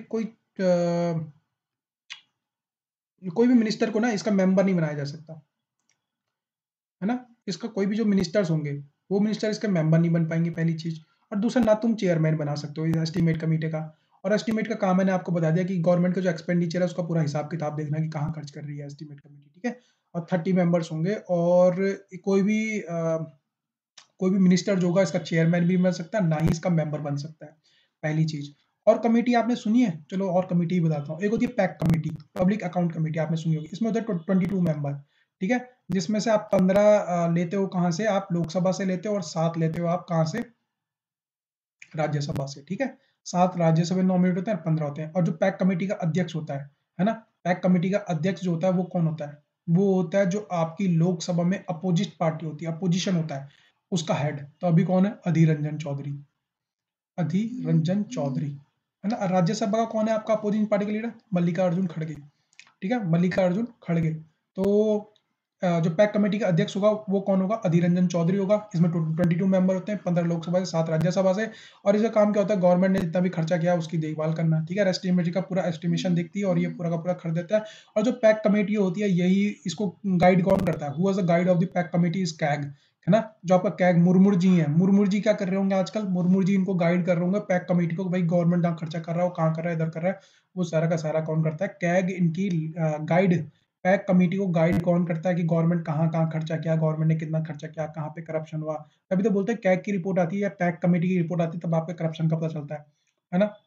कोई भी मिनिस्टर को ना इसका मेंबर नहीं बनाया जा सकता, है ना। इसका कोई भी जो मिनिस्टर्स होंगे वो मिनिस्टर इसके मेंबर नहीं बन पाएंगे, पहली चीज। और दूसरा, ना तुम चेयरमैन बना सकते हो इस एस्टीमेट कमेटी का। और एस्टीमेट का काम मैंने आपको बता दिया कि गवर्नमेंट का जो एक्सपेंडिचर है उसका पूरा हिसाब किताब देखना कि कहाँ खर्च कर रही है एस्टीमेट कमेटी, ठीक है। और 30 मेंबर्स होंगे, और कोई भी कोई भी मिनिस्टर जो होगा इसका चेयरमैन भी बन सकता है, ना ही इसका मेंबर बन सकता है, पहली चीज। और कमेटी आपने सुनी है, चलो और कमेटी बताता हूँ। एक होती है PAC committee, public account committee, आपने सुनी होगी, इसमें होता है 22 मेंबर, ठीक है, जिसमें से आप 15 लेते हो कहाँ से, आप लोकसभा से लेते हो, और 7 लेते हो आप कहाँ से, राज्यसभा से, ठीक है। 7 राज्यसभा नॉमिनेट होते हैं और 15 होते हैं। और जो पैक कमेटी का अध्यक्ष होता है ना, पैक कमेटी का अध्यक्ष जो होता है वो कौन होता है, वो होता है जो आपकी लोकसभा में अपोजिट पार्टी होती है, अपोजिशन होता है, उसका हेड। तो अभी कौन है, अधीर रंजन चौधरी, अधीर रंजन चौधरी, है ना। राज्यसभा का कौन है आपका अपोजिंग पार्टी का लीडर, मल्लिकार्जुन खड़गे, ठीक है, मल्लिकार्जुन खड़गे। तो जो पैक कमेटी का अध्यक्ष होगा वो कौन होगा, अधीर रंजन चौधरी होगा। इसमें 22 मेंबर होते हैं, 15 लोकसभा से, 7 राज्यसभा से। और इसका काम क्या होता है, गवर्नमेंट ने जितना भी खर्चा किया उसकी देखभाल करना, ठीक है, एस्टिमेट का पूरा एस्टिमेशन देखती है और ये पूरा का पूरा खर्च देता है। और जो पैक कमेटी होती है यही इसको गाइड कौन करता है, who was the guide of the PAC committee is CAG, है ना। जो आपका कैग मुर्मू जी हैं, मुर्मू जी क्या कर रहे होंगे आजकल, मुर्मू जी इनको गाइड कर रहे होंगे पैक कमेटी को, भाई गवर्नमेंट जहाँ खर्चा कर रहा है वो कहाँ कर रहा है, इधर कर रहा है, वो सारा का सारा कौन करता है, कैग इनकी गाइड, पैक कमेटी को गाइड कौन करता है कि गवर्नमेंट कहाँ कहाँ खर्चा किया, गवर्नमेंट ने कितना खर्चा किया, कहाँ पे करप्शन हुआ। तभी तो बोलते हैं कैग की रिपोर्ट आती है या पैक कमेटी की रिपोर्ट आती है, तब आपके करप्शन का पता चलता है ना।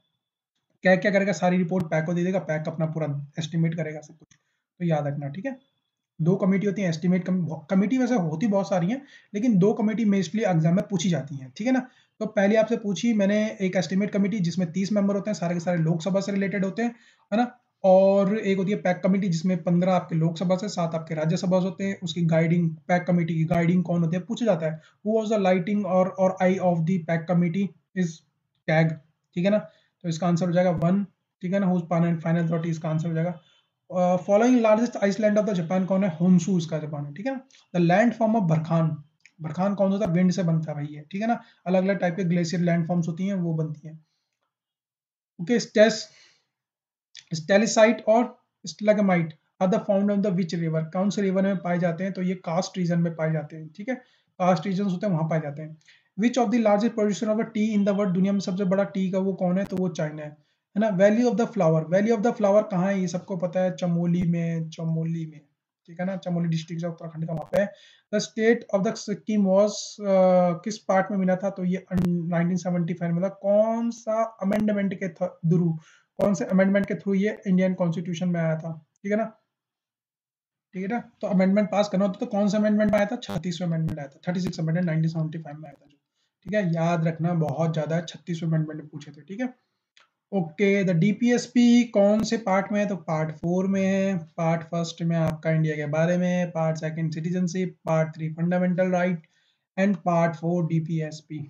क्या क्या करेगा, सारी रिपोर्ट पैक को दे देगा, पैक अपना पूरा एस्टिमेट करेगा सब कुछ, तो याद रखना, ठीक है। 2 कमेटी होती हैं, एस्टीमेट कमेटी वैसे होती बहुत सारी हैं, लेकिन 2 कमेटी मोस्टली एग्जाम में पूछी जाती हैं, ठीक है ना? तो पहले आपसे पूछी मैंने एक एस्टीमेट कमेटी जिसमें 30 मेंबर होते हैं, सारे के सारे लोकसभा से रिलेटेड होते हैं, है ना? और एक होती है पैक कमेटी जिसमें 15 आपके लोकसभा से, 7 आपके राज्यसभा से होते हैं। उसकी गाइडिंग, पैक कमेटी की गाइडिंग कौन होती है पूछा जाता है। हु वाज द लाइटिंग और eye of the PAC committee is टैग, ठीक है ना? तो इसका आंसर हो जाएगा 1, ठीक है ना? हुज फाइनल अथॉरिटी, इसका आंसर हो जाएगा। Following largest island of the Japan कौन है? होन्शू इसका जापान है, ठीक है ना? The land form of barkhan, barkhan कौन होता है? विंड से बनता है भाई ये, ठीक है ना? अलग अलग टाइप के ग्लेशियर लैंड फॉर्म्स होती हैं, वो बनती हैं। ओके, स्टेस स्टेलिसाइट और stalagmite are the found on the which river, कौन से रिवर में पाए जाते हैं? तो ये कास्ट रीजन में पाए जाते हैं, ठीक है? कास्ट रीजन होते हैं वहां पाए जाते हैं। Which of the largest producer of tea in the world, दुनिया में सबसे बड़ा टी का वो कौन है? तो वो चाइना है ना? Valley of the flower, valley of the flower कहाँ है? ये सबको पता है, चमोली में, चमोली में, ठीक है ना? चमोली डिस्ट्रिक्ट है उत्तराखंड का, वहां पे है। The state of the Sikkim was किस पार्ट में मिला था? तो ये 1975 में था। कौन सा अमेंडमेंट के थ्रू, कौन से अमेंडमेंट के थ्रू ये इंडियन कॉन्स्टिट्यूशन में आया था, ठीक है ना? ठीक है ना? तो अमेंडमेंट पास करना होता तो कौन सा अमेंडमेंट आया था? 36वां अमेंडमेंट आया था, 36 अमेंडमेंट 1975 में आया था जो, ठीक है? याद रखना बहुत ज्यादा है, 36वें अमेंडमेंट में पूछे थे, ठीक है? ओके, द डीपीएसपी कौन से पार्ट में है? तो पार्ट 4 में है। पार्ट फर्स्ट में आपका इंडिया के बारे में, part second citizenship, part 3 fundamental right and part 4 DPSP,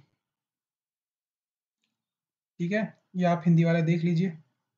ठीक है? ये आप हिंदी वाले देख लीजिए।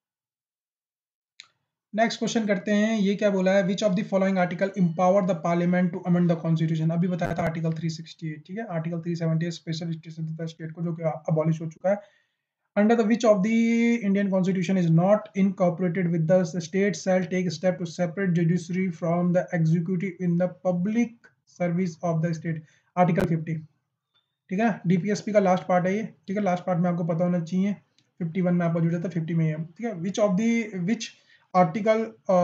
नेक्स्ट क्वेश्चन करते हैं, ये क्या बोला है? Which of the following article empower the parliament to amend the constitution, अभी बताया था आर्टिकल 368, ठीक है? आर्टिकल 370 स्पेशल स्टेटस देता है स्टेट को, जो कि अबॉलिश हो चुका है। Under the which of the Indian constitution is not incorporated with the state shall take step to separate judiciary from the executive in the public service of the state, article 50, ठीक है? DPSP का last part है ये, ठीक है? Last part में आपको पता होना चाहिए, 51 में आपको जुड़ा था, 50 में है, ठीक है? Which of the which article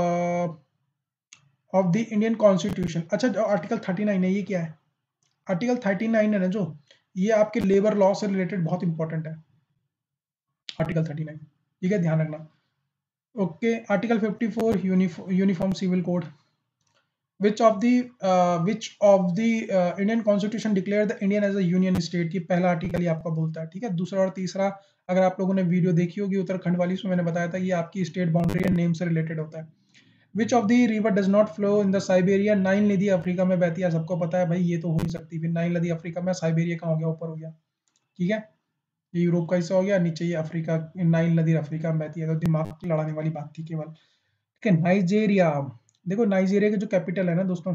of the Indian constitution, अच्छा जो आर्टिकल 39 है ये क्या है? आर्टिकल 39 है ना जो, ये आपके लेबर लॉ से रिलेटेड बहुत इंपॉर्टेंट है, आर्टिकल 39, ठीक है? ध्यान रखना। Okay, article 54 uniform civil code, which of the Indian constitution declare the Indian as a union state, ये पहला आर्टिकल ही आपका बोलता है, ठीक है? दूसरा और तीसरा, अगर आप लोगों ने वीडियो देखी होगी उत्तराखंड वाली, उसमें मैंने बताया था, ये आपकी स्टेट बाउंड्री एंड नेम से रिलेटेड होता है। Which of the river does not flow in the Siberia, Nile नदी अफ्रीका में बहती है, सबको पता है भाई, ये तो हो नहीं सकती, फिर नाइल नदी अफ्रीका में, साइबेरिया कहाँ हो गया? ऊपर हो गया, ठीक है? ये यूरोप का हिस्सा हो गया, नीचे ये अफ्रीका, नाइल नदी अफ्रीका में बहती है, तो दिमाग लड़ाने वाली बात थी केवल, ठीक है? नाइजेरिया, देखो नाइजेरिया की जो कैपिटल है ना दोस्तों,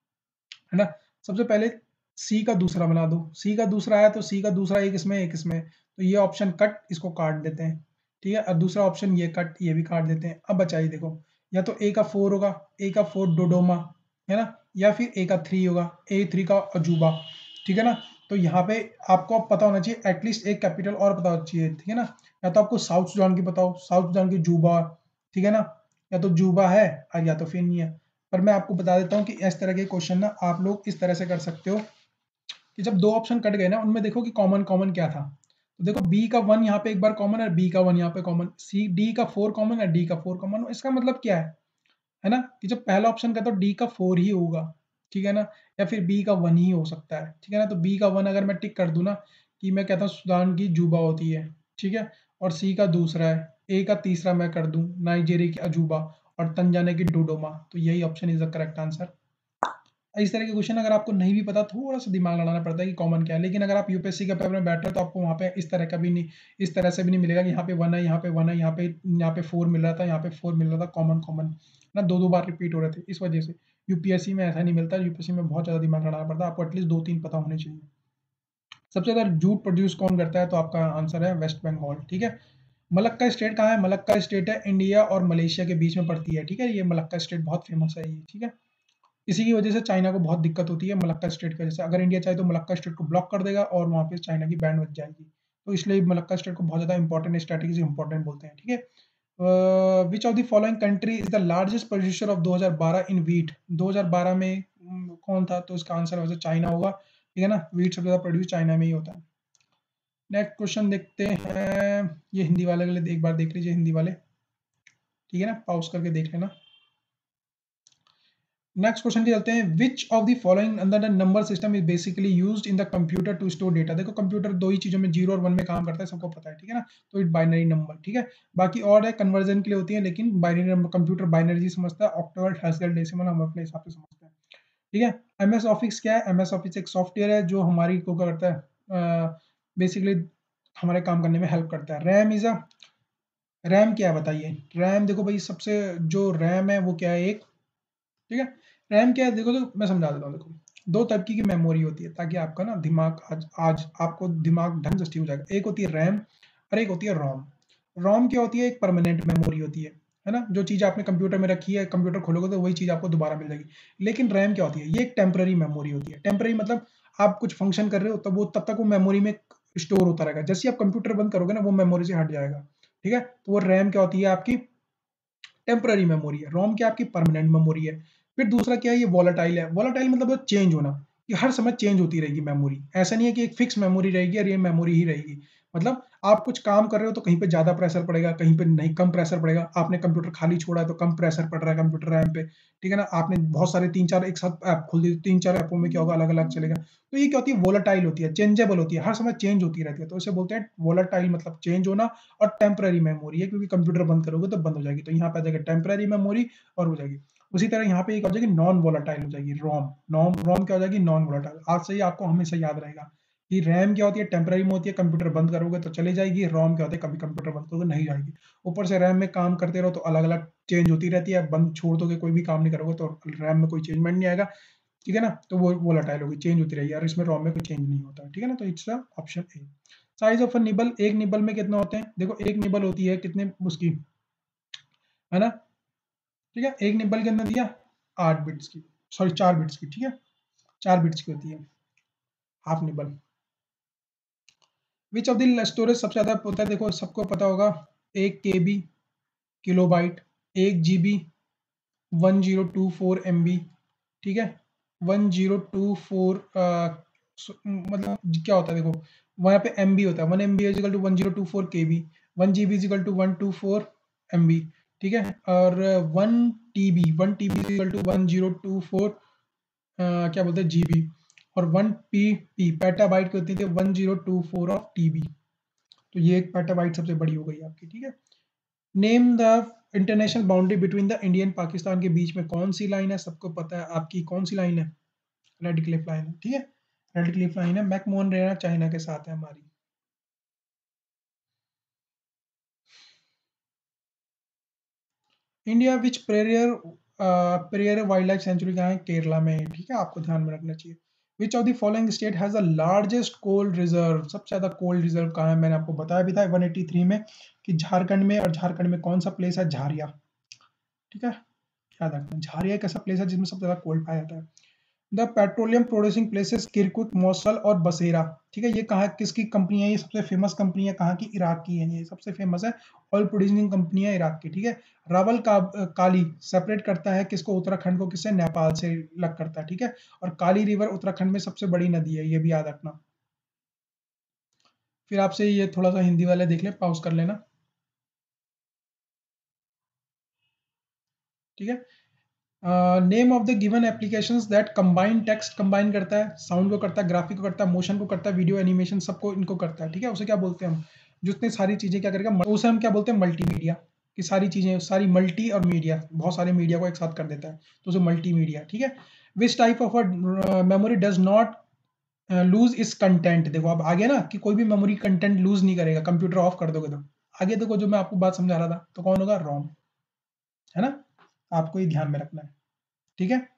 है ना? सबसे पहले सी का दूसरा बना दो, सी का दूसरा है तो सी का दूसरा एक इसमें एक इसमें, तो ये ऑप्शन कट, इसको काट देते हैं, ठीक है? और दूसरा ऑप्शन ये कट, ये भी काट देते हैं। अब बचाइए, देखो या तो ए का 4 होगा, ए का 4 डोडोमा, है ना? या फिर ए का 3 होगा, ए 3 का अजूबा, ठीक है ना? तो यहाँ पे आपको अब पता होना चाहिए एटलीस्ट एक कैपिटल और पता होना चाहिए, ठीक है ना? या तो आपको साउथ सुडान की बताओ, साउथ सुडान की जूबा, ठीक है ना? या तो जूबा है और या तो फिर नहीं है। पर मैं आपको बता देता हूँ कि इस तरह के क्वेश्चन ना आप लोग इस तरह से कर सकते हो कि जब दो ऑप्शन कट गए ना, उनमें देखो कि कॉमन कॉमन क्या था। तो देखो बी का 1 यहाँ पे एक बार कॉमन है, बी का 1 यहाँ पे कॉमन, सी डी का 4 कॉमन है, डी का 4 कॉमन। इसका मतलब क्या है ना? कि जब पहला ऑप्शन का तो डी का 4 ही होगा, ठीक है ना? या फिर बी का 1 ही हो सकता है, ठीक है ना? तो बी का 1 अगर मैं टिक कर दूं ना, कि मैं कहता हूँ सुडान की जूबा होती है, ठीक है? और सी का दूसरा है, ए का तीसरा मैं कर दूं नाइजीरिया की अजूबा, और तंजानिया की डोडोमा, तो यही option is the correct answer. इस तरह के क्वेश्चन अगर आपको नहीं भी पता, थोड़ा सा दिमाग लड़ाना पड़ता है कि कॉमन क्या है। लेकिन अगर आप यूपीएससी के पेपर में बैठ रहे हो तो आपको वहाँ पे इस तरह का भी नहीं, इस तरह से भी नहीं मिलेगा कि यहाँ पे 1 है, यहाँ पे 1 है, यहाँ पे 4 मिल रहा था, यहाँ पे 4 मिल रहा था, कॉमन कॉमन ना, दो दो बार रिपीट हो रहे थे, इस वजह से यूपीएससी में ऐसा नहीं मिलता। यूपीएससी में बहुत ज़्यादा दिमाग लड़ाना पड़ता है, आपको एटलीस्ट 2-3 पता होने चाहिए। सबसे ज़्यादा जूट प्रोड्यूस कौन करता है? तो आपका आंसर है वेस्ट बंगाल, ठीक है? मलक्का स्टेट कहाँ है? मलक्का स्टेट है इंडिया और मलेशिया के बीच में पड़ती है, ठीक है? ये मलक्का स्टेट बहुत फेमस है ये, ठीक है? इसी की वजह से चाइना को बहुत दिक्कत होती है मलक्का स्टेट की वजह से। अगर इंडिया चाहे तो मलक्का स्टेट को ब्लॉक कर देगा और वहाँ पे चाइना की बैंड बज जाएगी। तो इसलिए मलक्का स्टेट को बहुत ज़्यादा इंपॉर्टेंट, स्ट्रेटेजी इंपॉर्टेंट बोलते हैं, ठीक है? Which of the following country is the largest producer of 2012 in wheat, 2012 में कौन था? तो इसका आंसर वैसे चाइना होगा, ठीक है ना? वीट सबसे ज़्यादा प्रोड्यूस चाइना में ही होता है। नेक्स्ट क्वेश्चन देखते हैं, ये हिंदी वाले के लिए एक बार देख लीजिए, हिंदी वाले, ठीक है ना? पॉज करके देख लेना। नेक्स्ट क्वेश्चन के चलते हैं, which of the following under the number system is basically used in the computer to store data. देखो कंप्यूटर दो ही चीजों में, 0 और 1 में काम करता है, सबको पता है, ठीक है ना। तो इट बाइनरी नंबर, ठीक है। बाकी और है कन्वर्जन के लिए होती है, लेकिन बाइनरी नंबर कंप्यूटर बाइनरी समझता है, ऑक्टल हेक्साडेसिमल डेसिमल हम अपने हिसाब से समझते हैं, ठीक है। एमएस ऑफिस क्या है? एमएस ऑफिस एक सॉफ्टवेयर है जो हमारी को क्या करता है, बेसिकली हमारे काम करने में हेल्प करता है। रैम इज अ, रैम क्या है बताइए? रैम देखो भाई, सबसे जो रैम है वो क्या है, एक, ठीक है। रैम क्या है देखो, तो मैं समझा देता हूँ। देखो दो तरह की मेमोरी होती है, ताकि आपका ना दिमाग आज आपको दिमाग ढंग से ठीक हो जाएगा। एक होती है रैम और एक होती है रोम। रोम क्या होती है? एक परमानेंट मेमोरी होती है ना। जो चीज़ आपने कंप्यूटर में रखी है, कंप्यूटर खोलोगे तो वही चीज़ आपको दोबारा मिल जाएगी। लेकिन रैम क्या होती है? ये एक टेम्पररी मेमोरी होती है। टेम्पररी मतलब आप कुछ फंक्शन कर रहे हो तब वो, तब तक वो मेमोरी में स्टोर होता रहेगा। जैसे ही आप कंप्यूटर बंद करोगे ना, वो मेमोरी से हट जाएगा, ठीक है। तो वो रैम क्या होती है? आपकी टेम्पररी मेमोरी है। रोम क्या आपकी परमानेंट मेमोरी है। फिर दूसरा क्या है? ये वॉलेटाइल है। वॉलेटाइल मतलब चेंज होना, कि हर समय चेंज होती रहेगी मेमोरी। ऐसा नहीं है कि एक फिक्स मेमोरी रहेगी और ये मेमोरी ही रहेगी। मतलब आप कुछ काम कर रहे हो तो कहीं पे ज्यादा प्रेशर पड़ेगा, कहीं पे नहीं, कम प्रेशर पड़ेगा। आपने कंप्यूटर खाली छोड़ा है तो कम प्रेशर पड़ रहा है कंप्यूटर रैम पे, ठीक है ना। आपने बहुत सारे 3-4 एक साथ ऐप खोल दी, 3-4 ऐपों में क्या होगा, अलग अलग चलेगा। तो ये क्या होती है? वोलाटाइल होती है, चेंजेबल होती है, हर समय चेंज होती रहती है। तो इसे बोलते हैं वोलाटाइल, मतलब चेंज होना। और टेम्पररी मेमोरी है, क्योंकि कंप्यूटर बंद करोगे तो बंद हो जाएगी, तो यहाँ पे आ जाएगा टेम्पररी मेमोरी और हो जाएगी। उसी तरह यहाँ पे एक हो जाएगी नॉन वोलाटाइल, हो जाएगी रोम। नॉन रोम क्या हो जाएगी? Non volatile. आज से ही आपको हमेशा याद रहेगा कि रैम क्या होती है? टेम्पररी में होती है, कंप्यूटर बंद करोगे तो चले जाएगी। रोम क्या होती है? कभी कंप्यूटर बंद करोगे नहीं जाएगी। ऊपर से रैम में काम करते रहो तो अलग अलग चेंज होती रहती है, बंद छोड़ दोगे कोई भी काम नहीं करोगे तो रैम में कोई चेंजमेंट नहीं आएगा, ठीक है ना। तो वो वोलाटाइल होगी, चेंज होती रहेगी, और इसमें रोम में कोई चेंज नहीं होता है, ठीक है ना। तो it's option A. Size of a nibble, एक निबल में कितना होते हैं? देखो एक निबल होती है कितने उसकी, है ना, ठीक है। एक निबल के अंदर दिया 8 बिट्स की, सॉरी 4 बिट्स की, ठीक है, 4 बिट्स की होती है half nibble. Which of the storage सबसे ज्यादा होता है? देखो सबको पता होगा, 1 KB किलोबाइट, 1 GB 1024 MB, ठीक है। 1024 मतलब क्या होता है? देखो वहाँ पे MB होता है, 1 MB is equal to 1024 KB, 1 GB is equal to 124 MB, ठीक है। और 1 TB इजिकल टू 1024 क्या बोलते हैं GB। और 1 PP पेटाबाइट की होती थी 1024 ऑफ TB। तो ये एक पेटाबाइट सबसे बड़ी हो गई आपकी, ठीक है। Name the international boundary between the Indian Pakistan के बीच में कौन सी लाइन है? सबको पता है आपकी कौन सी लाइन है? रेड क्लिफ लाइन है, ठीक है। रेड क्लिफ लाइन है, मैकमोहन रेना चाइना के साथ है हमारी। India which Periyar, Periyar wildlife sanctuary कहाँ है? केरला में, ठीक है, आपको ध्यान में रखना चाहिए। Which of the following state has the largest coal reserve? सबसे ज्यादा कोल रिजर्व कहाँ है? मैंने आपको बताया भी था 183 में कि झारखंड में। और झारखंड में कौन सा प्लेस है? झारिया, ठीक है, याद रखना। झारिया एक ऐसा प्लेस है जिसमें सबसे ज्यादा कोल पाया जाता है। The petroleum producing places Kirkuk, Mosul और बसेरा, ठीक है। ये कहाँ किसकी कंपनी है? ये सबसे फेमस कंपनी है कहाँ की? इराक की है, ये सबसे फेमस है ऑयल प्रोड्यूसिंग कंपनी है इराक की, ठीक है। रावल का काली सेपरेट करता है किसको? उत्तराखंड को किससे? नेपाल से लग करता है, ठीक है। और काली रिवर उत्तराखंड में सबसे बड़ी नदी है, ये भी याद रखना। फिर आपसे ये थोड़ा सा हिंदी वाले देख ले, पॉज कर लेना, ठीक है। Name of the given applications that combine text, combine करता है, साउंड को करता है, ग्राफिक को करता है, मोशन को करता है, वीडियो एनिमेशन सबको इनको करता है, ठीक है। उसे क्या बोलते हैं हम? जितने सारी चीजें क्या करेगा उसे हम क्या बोलते हैं? मल्टीमीडिया। कि सारी चीजें, सारी मल्टी और मीडिया, बहुत सारे मीडिया को एक साथ कर देता है, तो उसे मल्टीमीडिया, ठीक है। Which type of memory does not lose its content? देखो अब आगे ना कि कोई भी मेमोरी कंटेंट लूज नहीं करेगा, कंप्यूटर ऑफ कर दोगे तो। आगे देखो जो मैं आपको बात समझा रहा था, तो कौन होगा? रोम, है ना। आपको ये ध्यान में रखना है, ठीक है।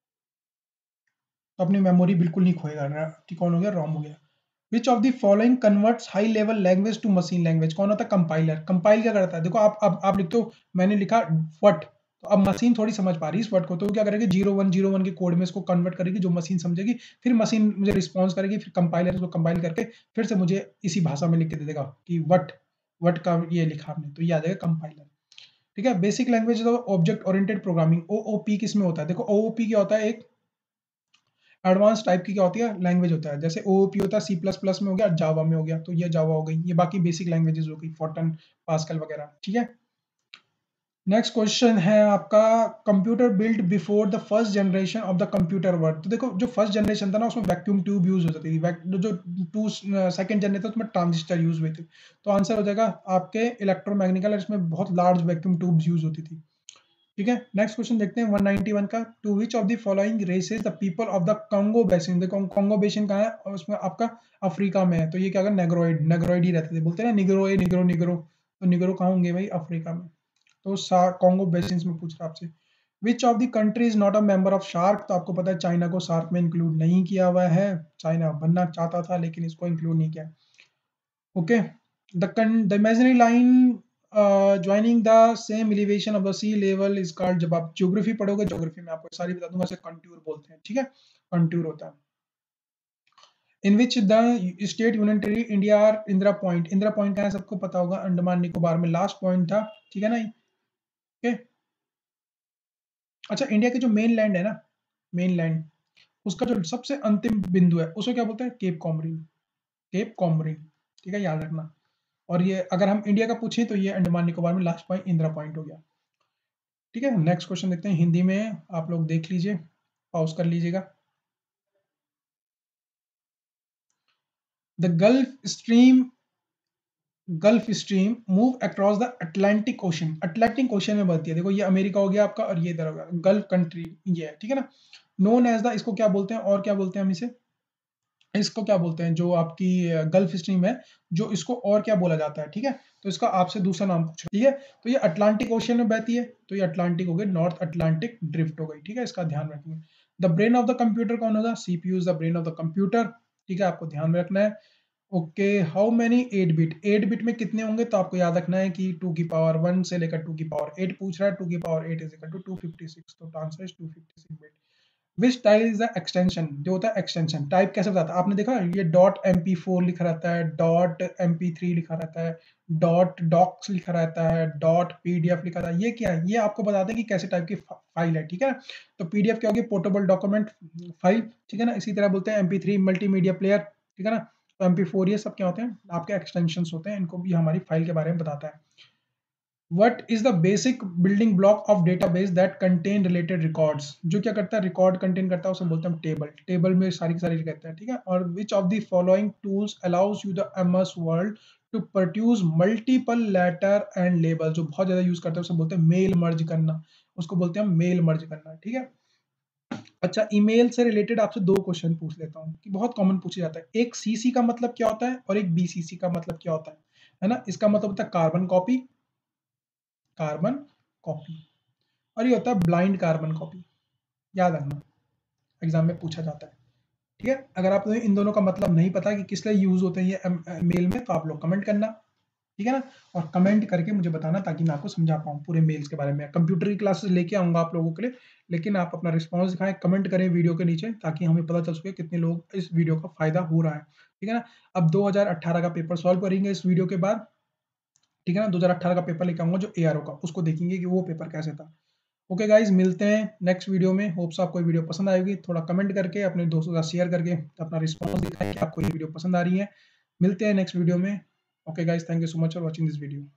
तो अपनी मेमोरी बिल्कुल नहीं खोएगा, कि कौन हो गया? रॉम हो गया। Which of the following converts high level language to machine language? कौन होता है? कंपाइलर। कंपाइल क्या करता है? देखो आप अब आप लिखते हो, मैंने लिखा वट, तो अब मशीन थोड़ी समझ पा रही है इस वर्ड को, तो क्या करेगी? 0101 के कोड में इसको कन्वर्ट करेगी, जो मशीन समझेगी। फिर मशीन मुझे रिस्पॉन्स करेगी, फिर कंपाइलर इसको कंपाइल करके फिर से मुझे इसी भाषा में लिख के दे देगा कि वट, वट का ये लिखा आपने, तो ये आ जाएगा कंपाइलर, ठीक है। Basic language object oriented programming, OOP किस में होता है? देखो ओओपी क्या होता है? एक एडवांस टाइप की क्या होती है? लैंग्वेज होता है। जैसे ओओपी होता है सी प्लस प्लस में हो गया, जावा में हो गया, तो ये जावा हो गई। ये बाकी बेसिक लैंग्वेजेस हो गई, फॉर्टन, पास्कल वगैरह, ठीक है। नेक्स्ट क्वेश्चन है आपका, computer build before the first generation of the computer word. तो देखो जो फर्स्ट जनरेशन था ना उसमें वैक्यूम ट्यूब यूज होती थी, जो टू सेकंड जनरेशन था उसमें ट्रांजिस्टर यूज हुए थे। तो आंसर हो जाएगा आपके इलेक्ट्रोमैग्नेटिकल, इसमें बहुत लार्ज वैक्यूम ट्यूब्स यूज होती थी। ठीक है, नेक्स्ट क्वेश्चन देखते हैं 191 का। To which of the following races the people of the Congo basin. देखो कंगो बेसिन कहाँ है, और उसमें आपका अफ्रीका में है, तो ये क्या होगा, नेग्रोइड, नेग्रोइड ही रहते थे, बोलते हैं ना निग्रो, ए निग्रो निग्रो, तो निग्रो कहाँ होंगे भाई, अफ्रीका में। तो कॉन्गो बेसिन में पूछ रहा है आपसे। Which of the country is not a member of SAARC. तो आपको पता है चाइना को शार्क में इंक्लूड नहीं किया हुआ है, चाइना बनना चाहता था लेकिन इसको इंक्लूड नहीं किया। Okay, the imaginary line joining the same elevation of the sea level is called. जब आप ज्योग्राफी पढ़ोगे, ज्योग्राफी में आपको सारी बता दूंगा, इसे कंटूर बोलते हैं। ठीक है, कंटूर होता है। In which the state union territory India are Indira point. Indira point का है, सबको पता होगा, अंडमान निकोबार में लास्ट पॉइंट था। ठीक है ना। ओके, अच्छा, इंडिया के जो मेन लैंड है ना, मेन लैंड, उसका जो सबसे अंतिम बिंदु है उसे क्या बोलते हैं, केप कॉमरिन, केप कॉमरिन। ठीक है, याद रखना। और ये अगर हम इंडिया का पूछें तो ये अंडमान निकोबार में लास्ट पॉइंट इंदिरा पॉइंट हो गया। ठीक है, नेक्स्ट क्वेश्चन देखते हैं, हिंदी में आप लोग देख लीजिए, पॉज कर लीजिएगा। The gulf stream move across the Atlantic ocean. Atlantic ocean में बहती है, देखो ये अमेरिका हो गया आपका और ये इधर हो गया गल्फ कंट्री, ये है। ठीक है ना, नोन एज द, इसको क्या बोलते हैं, और क्या बोलते हैं हम इसे, इसको क्या बोलते हैं, जो आपकी गल्फ स्ट्रीम है, जो इसको और क्या बोला जाता है। ठीक है, तो इसका आपसे दूसरा नाम पूछ रहा है। ठीक है, तो ये अटलांटिक ओशन में बहती है, तो ये अटलांटिक हो गई, नॉर्थ अटलांटिक ड्रिफ्ट हो गई। ठीक है, इसका ध्यान रखेंगे। The brain of the computer कौन होगा, CPU is the brain of the computer. ठीक है, आपको ध्यान में रखना है। Okay, how many 8 bit, 8 bit में कितने होंगे, तो आपको याद रखना है कि 2 की पावर 1 से लेकर 2 की पावर 8 पूछ रहा है, 2 की पावर 8 इज इक्वल टू 256, तो answer is 256 bit. Which type is the extension, जो होता है एक्सटेंशन टाइप कैसे बताता है, आपने देखा ये डॉट MP4 लिखा रहता है, डॉट MP3 लिखा रहता है, डॉट डॉक्स लिखा रहता है, डॉट PDF लिखा रहता है, ये क्या है, ये आपको बताते हैं कि कैसे टाइप की फाइल है। ठीक है ना, तो PDF क्या होगी, पोर्टेबल डॉक्यूमेंट फाइल। ठीक है ना, इसी तरह बोलते हैं MP3 मल्टीमीडिया प्लेयर। ठीक है ना, तो MP4 ये सब क्या होते हैं, आपके एक्सटेंशन होते हैं, इनको भी हमारी फाइल के बारे में बताता है। What is the basic building block of database that contain related records। जो क्या करता है, रिकॉर्ड कंटेन करता है, उसे बोलते हैं टेबल। टेबल में सारी की सारी रहता है। ठीक है, और which of the following tools allows you the MS Word to produce multiple letter and label। जो बहुत ज्यादा यूज करता है उसे बोलते हैं मेल मर्ज करना, उसको बोलते हैं मेल मर्ज करना। ठीक है, अच्छा, ईमेल से रिलेटेड आपसे दो क्वेश्चन पूछ लेता हूँ कि बहुत कॉमन पूछा जाता है। एक CC का मतलब क्या होता है और एक BCC का मतलब क्या होता है ना। इसका मतलब होता है कार्बन कॉपी, कार्बन कॉपी, और ये होता है ब्लाइंड कार्बन कॉपी। याद रखना, एग्जाम में पूछा जाता है। ठीक है, अगर आप इन दोनों का मतलब नहीं पता कि किस लिए यूज होते हैं ये मेल में, तो आप लोग कमेंट करना। ठीक है ना, और कमेंट करके मुझे बताना ताकि मैं आपको समझा पाऊँ पूरे मेल्स के बारे में। कंप्यूटर की क्लासेस लेके आऊंगा आप लोगों के लिए, लेकिन आप अपना रिस्पॉन्स दिखाएं, कमेंट करें वीडियो के नीचे, ताकि हमें पता चल सके कितने लोग इस वीडियो का फायदा हो रहा है। ठीक है ना, अब 2018 का पेपर सॉल्व करेंगे इस वीडियो के बाद। ठीक है ना, 2018 का पेपर लेके आऊंगा जो ARO का, उसको देखेंगे कि वो पेपर कैसे था। ओके गाइज, मिलते हैं नेक्स्ट वीडियो में। होप्स आपको ये वीडियो पसंद आएगी, थोड़ा कमेंट करके अपने दोस्तों के साथ शेयर करके अपना रिस्पॉन्स दिखाएं कि आपको ये वीडियो पसंद आ रही है। मिलते हैं नेक्स्ट वीडियो में। Okay guys, thank you so much for watching this video.